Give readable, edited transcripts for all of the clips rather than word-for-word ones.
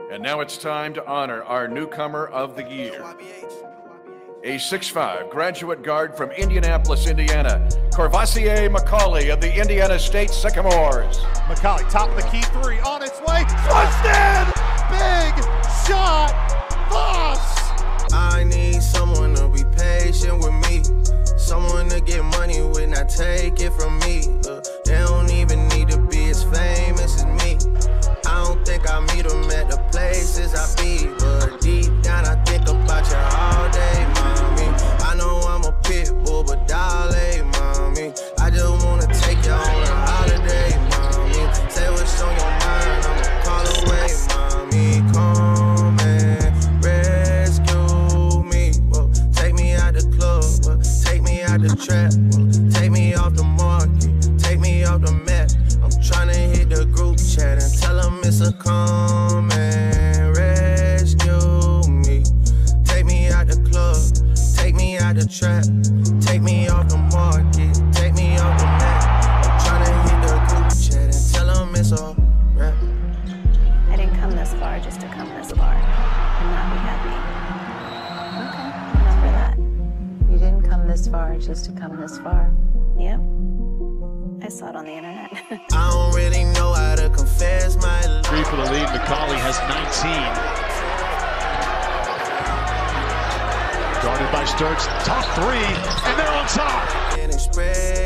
And now it's time to honor our newcomer of the year. A 6'5" graduate guard from Indianapolis, Indiana, Courvoisier McCauley of the Indiana State Sycamores. McCauley, top of the key three, on its way. Touchdown! Big shot! Voss! I need someone to be patient with me. Someone to get money with, not take it from me. They don't even need to be as famous as me. I don't think I meet them at the places I be, but deep down I think about you all day, mommy. I know I'm a pit bull, but darling, mommy, I just wanna take you on a holiday, mommy. Say what's on your mind, I'ma call away, mommy. Come and rescue me. Whoa, take me out the club, take me out the trap, take me off the market, take me off the map. I'm tryna hit the group chat and tell them it's a come and rescue me. Take me out the club, take me out the trap, take me off the market, take me off the map. I'm tryna hit the group chat and tell them it's a rap. I didn't come this far just to come this far and not be happy. Okay, remember that. You didn't come this far just to come this far. Yep. I saw it on the internet. I don't really know how to confess my love. 3 for the lead. McCauley has 19. Guarded by Sturts. Top 3, and they're on top. And express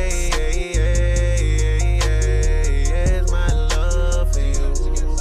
my love for you.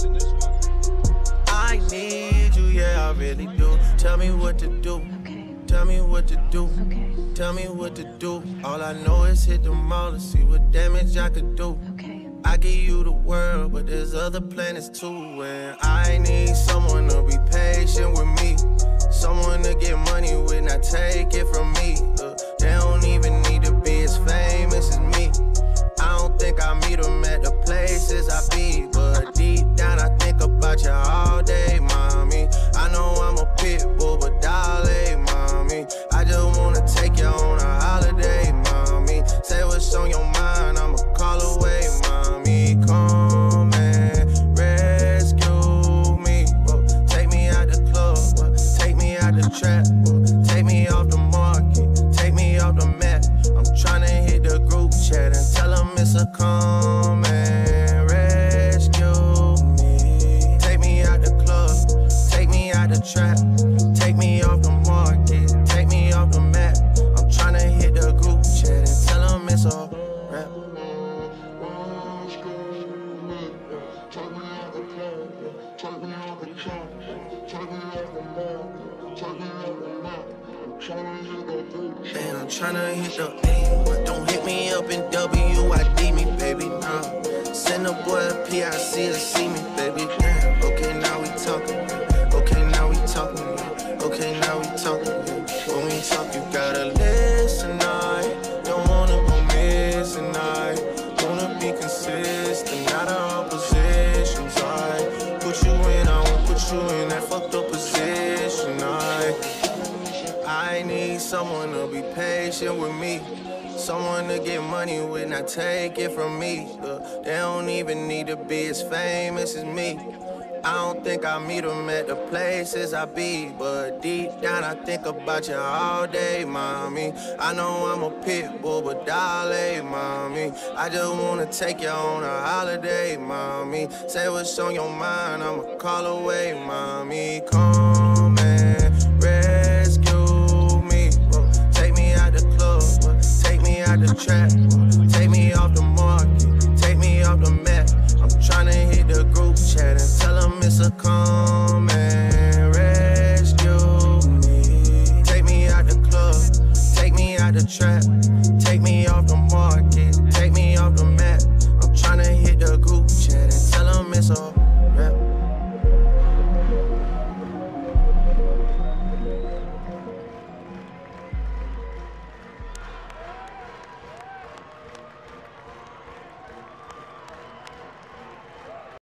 I need you, yeah, I really do. Tell me what to do. Okay. Tell me what to do. Okay. Tell me what to do. All I know is hit the mall to see what damage I could do. Okay. I give you the world, but there's other planets too. And I need someone to be patient with me. Someone to get money with, not take it from me. They don't even need to be as famous as me. I don't think I meet them at the places I be, but deep down I think about you all day, mommy. I know I'm a pit bull, but darling, mommy, I just wanna take you on a holiday, mommy. Say what's on your mind, I'ma call away, mommy. Come and rescue me. Whoa, take me out the club, take me out the trap, take me off the market, take me off the map. I'm tryna hit the group chat and tell them it's a come and rescue me. Take me out the club, take me out the trap, take me off the market, take me off the map. I'm tryna hit the group chat and tell them it's a rap. And I'm tryna hit the A, but don't hit me up in WID me, baby, nah. Send a boy a PIC to see me, baby, damn. Okay, now we talking. Okay, now we talking. Okay, now we talking. When we talk, you gotta listen, I don't wanna go missing, I wanna be consistent, not our positions, I put you in, I won't put you in that fucked up position, I need someone to be patient with me. Someone to get money with, not take it from me. They don't even need to be as famous as me. I don't think I meet them at the places I be, but deep down I think about you all day, mommy. I know I'm a pit bull, but darling, mommy, I just wanna take you on a holiday, mommy. Say what's on your mind, I'ma call away, mommy. Come and rescue me. Whoa, take me out the club, take me out the trap, take me off the market, take me off the map. I'm tryna hit the group chat and tell them it's a come and rescue me. Take me out the club, take me out the trap, take me off the market, take me off the map. I'm tryna hit the group chat and tell them it's a